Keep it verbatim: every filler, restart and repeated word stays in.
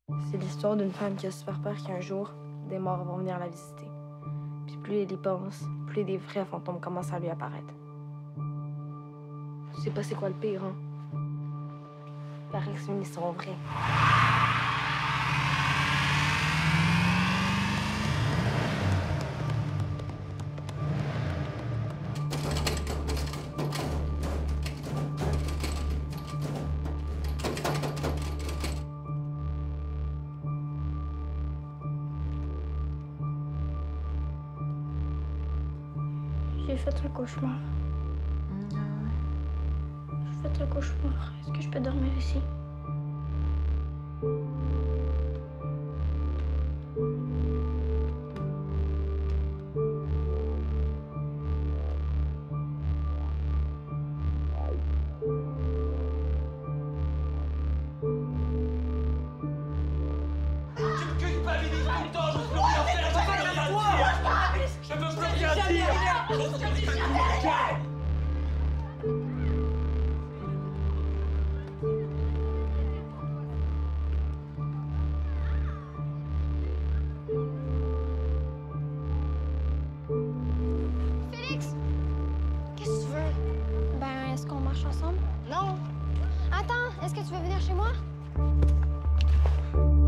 C'est l'histoire d'une femme qui a super peur qu'un jour, des morts vont venir la visiter. Puis plus elle y pense, plus des vrais fantômes commencent à lui apparaître. Je sais pas c'est quoi le pire, hein? Il paraît que c'est une histoire vraie. J'ai fait un cauchemar. Mmh. J'ai fait un cauchemar. Est-ce que je peux dormir ici? Félix! Qu'est-ce que tu veux? Ben, est-ce qu'on marche ensemble? Non! Attends, est-ce que tu veux venir chez moi?